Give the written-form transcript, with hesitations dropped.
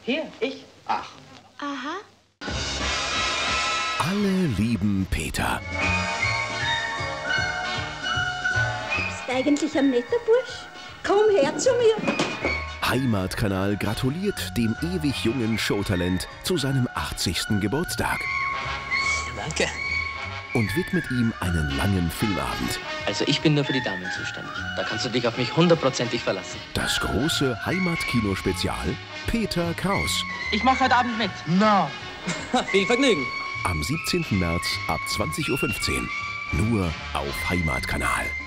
Hier, ich. Ach. Aha. Alle lieben Peter. Bist eigentlich ein netter Bursch? Komm her zu mir. Heimatkanal gratuliert dem ewig jungen Showtalent zu seinem 80. Geburtstag Danke. und widmet ihm einen langen Filmabend. Also ich bin nur für die Damen zuständig. Da kannst du dich auf mich 100%ig verlassen. Das große Heimatkino-Spezial Peter Kraus. Ich mache heute Abend mit. Na. Viel Vergnügen. Am 17. März ab 20:15 Uhr. Nur auf Heimatkanal.